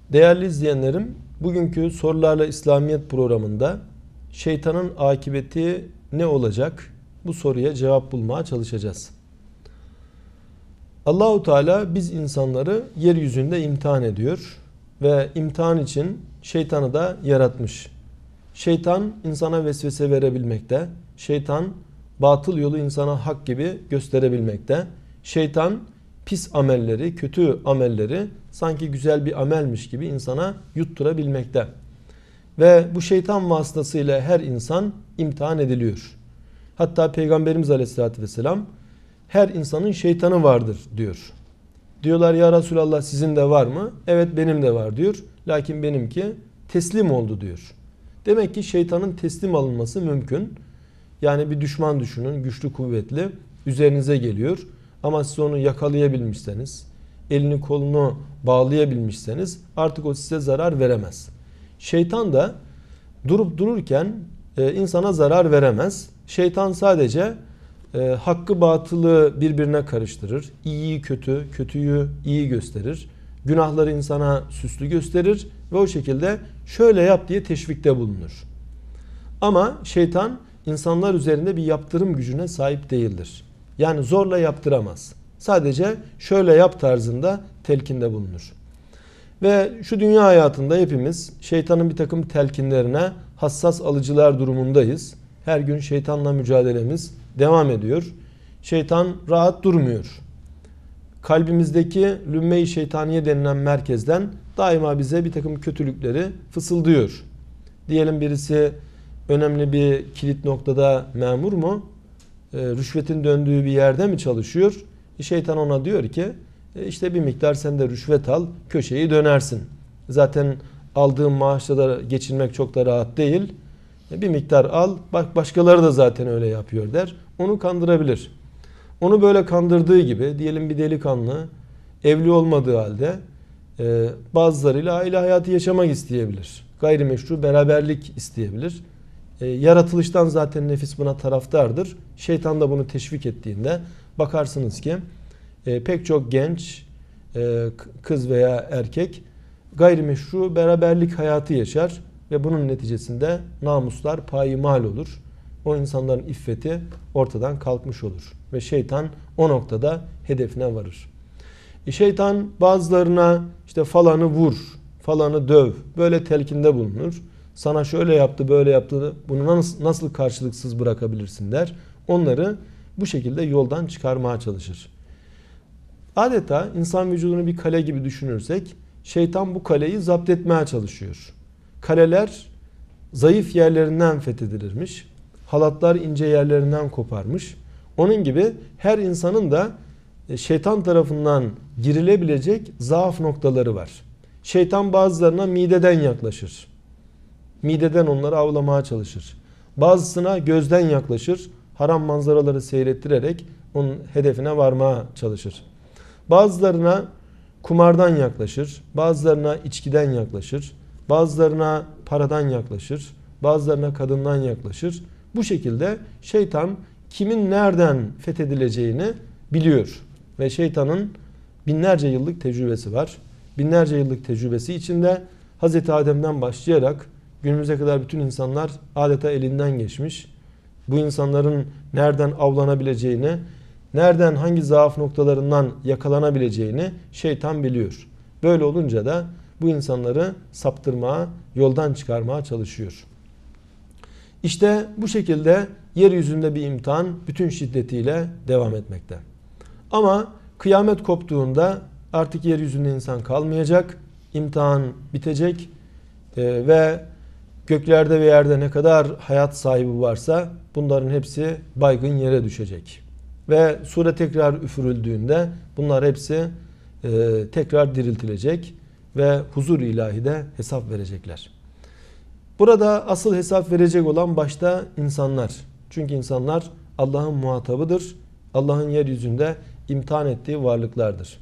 Değerli izleyenlerim, bugünkü Sorularla İslamiyet programında şeytanın akıbeti ne olacak? Bu soruya cevap bulmaya çalışacağız. Allahu Teala biz insanları yeryüzünde imtihan ediyor ve imtihan için şeytanı da yaratmış. Şeytan insana vesvese verebilmekte. Şeytan batıl yolu insana hak gibi gösterebilmekte. Şeytan pis amelleri, kötü amelleri sanki güzel bir amelmiş gibi insana yutturabilmekte. Ve bu şeytan vasıtasıyla her insan imtihan ediliyor. Hatta Peygamberimiz Aleyhisselatü Vesselam her insanın şeytanı vardır diyor. Diyorlar ya Resulallah sizin de var mı? Evet benim de var diyor. Lakin benimki teslim oldu diyor. Demek ki şeytanın teslim alınması mümkün. Yani bir düşman düşünün, güçlü kuvvetli, üzerinize geliyor. Ama siz onu yakalayabilmişseniz, elini kolunu bağlayabilmişseniz artık o size zarar veremez. Şeytan da durup dururken insana zarar veremez. Şeytan sadece hakkı batılı birbirine karıştırır. İyiyi kötü, kötüyü iyi gösterir. Günahları insana süslü gösterir ve o şekilde şöyle yap diye teşvikte bulunur. Ama şeytan insanlar üzerinde bir yaptırım gücüne sahip değildir. Yani zorla yaptıramaz. Sadece şöyle yap tarzında telkinde bulunur. Ve şu dünya hayatında hepimiz şeytanın bir takım telkinlerine hassas alıcılar durumundayız. Her gün şeytanla mücadelemiz devam ediyor. Şeytan rahat durmuyor. Kalbimizdeki lümme-i şeytaniye denilen merkezden daima bize bir takım kötülükleri fısıldıyor. Diyelim birisi önemli bir kilit noktada memur mu? Rüşvetin döndüğü bir yerde mi çalışıyor? Şeytan ona diyor ki işte bir miktar sen de rüşvet al, köşeyi dönersin. Zaten aldığın maaşla da geçinmek çok da rahat değil. Bir miktar al, bak başkaları da zaten öyle yapıyor der. Onu kandırabilir. Onu böyle kandırdığı gibi diyelim bir delikanlı evli olmadığı halde bazılarıyla aile hayatı yaşamak isteyebilir. Gayrimeşru beraberlik isteyebilir. Yaratılıştan zaten nefis buna taraftardır. Şeytan da bunu teşvik ettiğinde bakarsınız ki pek çok genç kız veya erkek gayrimeşru beraberlik hayatı yaşar ve bunun neticesinde namuslar payimal olur. O insanların iffeti ortadan kalkmış olur ve şeytan o noktada hedefine varır. Şeytan bazılarına işte falanı vur, falanı döv, böyle telkinde bulunur. Sana şöyle yaptı, böyle yaptı, bunu nasıl karşılıksız bırakabilirsin der. Onları bu şekilde yoldan çıkarmaya çalışır. Adeta insan vücudunu bir kale gibi düşünürsek, şeytan bu kaleyi zapt etmeye çalışıyor. Kaleler zayıf yerlerinden fethedilirmiş. Halatlar ince yerlerinden koparmış. Onun gibi her insanın da şeytan tarafından girilebilecek zaaf noktaları var. Şeytan bazılarına mideden yaklaşır. Mideden onları avlamaya çalışır. Bazısına gözden yaklaşır. Haram manzaraları seyrettirerek onun hedefine varmaya çalışır. Bazılarına kumardan yaklaşır. Bazılarına içkiden yaklaşır. Bazılarına paradan yaklaşır. Bazılarına kadından yaklaşır. Bu şekilde şeytan kimin nereden fethedileceğini biliyor. Ve şeytanın binlerce yıllık tecrübesi var. Binlerce yıllık tecrübesi içinde Hz. Adem'den başlayarak günümüze kadar bütün insanlar adeta elinden geçmiş. Bu insanların nereden avlanabileceğini, nereden hangi zaaf noktalarından yakalanabileceğini şeytan biliyor. Böyle olunca da bu insanları saptırmaya, yoldan çıkarmaya çalışıyor. İşte bu şekilde yeryüzünde bir imtihan bütün şiddetiyle devam etmekte. Ama kıyamet koptuğunda artık yeryüzünde insan kalmayacak, imtihan bitecek ve göklerde ve yerde ne kadar hayat sahibi varsa bunların hepsi baygın yere düşecek. Ve sure tekrar üfürüldüğünde bunlar hepsi tekrar diriltilecek ve huzur ilahide hesap verecekler. Burada asıl hesap verecek olan başta insanlar. Çünkü insanlar Allah'ın muhatabıdır. Allah'ın yeryüzünde imtihan ettiği varlıklardır.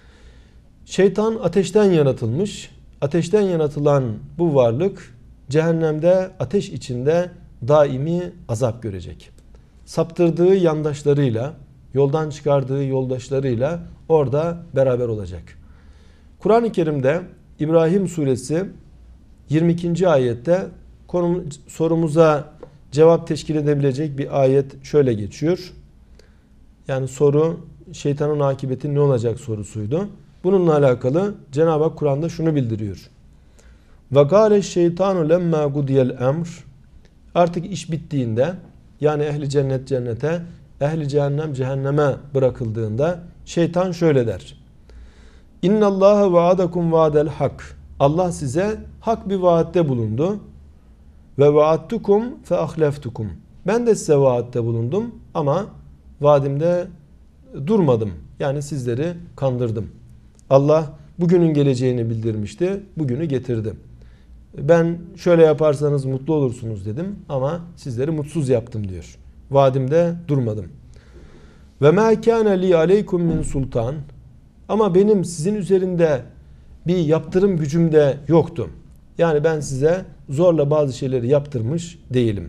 Şeytan ateşten yaratılmış. Ateşten yaratılan bu varlık cehennemde ateş içinde daimi azap görecek. Saptırdığı yandaşlarıyla, yoldan çıkardığı yoldaşlarıyla orada beraber olacak. Kur'an-ı Kerim'de İbrahim suresi 22. ayette sorumuza cevap teşkil edebilecek bir ayet şöyle geçiyor. Yani soru şeytanın akıbeti ne olacak sorusuydu. Bununla alakalı Cenab-ı Hak Kur'an'da şunu bildiriyor. Ve gâle şeytanu lemma gudiyel emr. Artık iş bittiğinde, yani ehli cennet cennete, ehli cehennem cehenneme bırakıldığında şeytan şöyle der. İnnallâhe vaadakum vaadel hak. Allah size hak bir vaatte bulundu. Ve vaadtukum fe ahleftukum. Ben de size vaatte bulundum ama vaadimde durmadım. Yani sizleri kandırdım. Allah bugünün geleceğini bildirmişti. Bugünü getirdi. Ben şöyle yaparsanız mutlu olursunuz dedim ama sizleri mutsuz yaptım diyor. Vaadimde durmadım. Ve ma kana li aleykum min sultan. Ama benim sizin üzerinde bir yaptırım gücüm de yoktu. Yani ben size zorla bazı şeyleri yaptırmış değilim.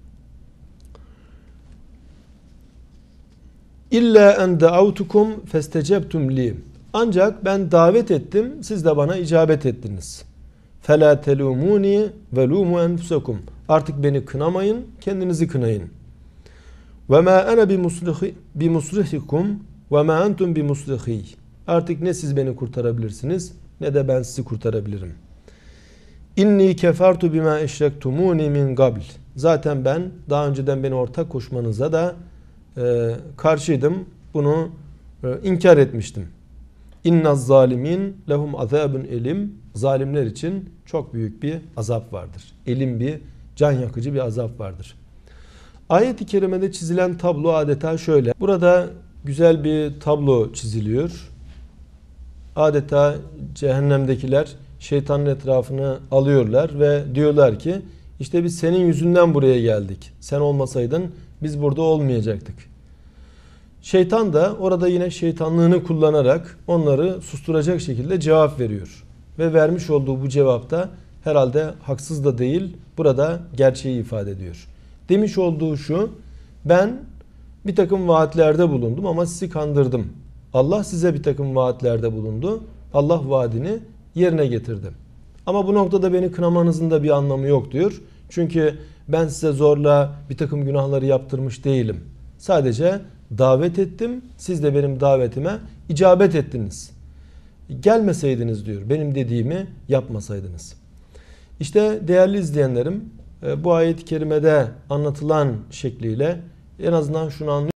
İlla en da'avtukum festecebtum li. Ancak ben davet ettim, siz de bana icabet ettiniz. Fela telumuni ve lumu enfusakum. Artık beni kınamayın, kendinizi kınayın. Ve ma ana bi musrihikum ve ma entum bi musrihi. Artık ne siz beni kurtarabilirsiniz ne de ben sizi kurtarabilirim. İnni kefertu bima eşrektumuni min qabl. Zaten ben daha önceden beni ortak koşmanıza da karşıydım. Bunu inkar etmiştim. İnnaz zalimin lehum azabun elim. Zalimler için çok büyük bir azap vardır. Elim bir can yakıcı bir azap vardır. Ayet-i kerimede çizilen tablo adeta şöyle. Burada güzel bir tablo çiziliyor. Adeta cehennemdekiler şeytanın etrafını alıyorlar ve diyorlar ki işte biz senin yüzünden buraya geldik. Sen olmasaydın biz burada olmayacaktık. Şeytan da orada yine şeytanlığını kullanarak onları susturacak şekilde cevap veriyor. Ve vermiş olduğu bu cevapta herhalde haksız da değil, burada gerçeği ifade ediyor. Demiş olduğu şu, ben bir takım vaatlerde bulundum ama sizi kandırdım. Allah size bir takım vaatlerde bulundu. Allah vaadini yerine getirdi. Ama bu noktada beni kınamanızın da bir anlamı yok diyor. Çünkü ben size zorla bir takım günahları yaptırmış değilim. Sadece davet ettim. Siz de benim davetime icabet ettiniz. Gelmeseydiniz diyor. Benim dediğimi yapmasaydınız. İşte değerli izleyenlerim, bu ayet-i kerimede anlatılan şekliyle en azından şunu anlıyoruz.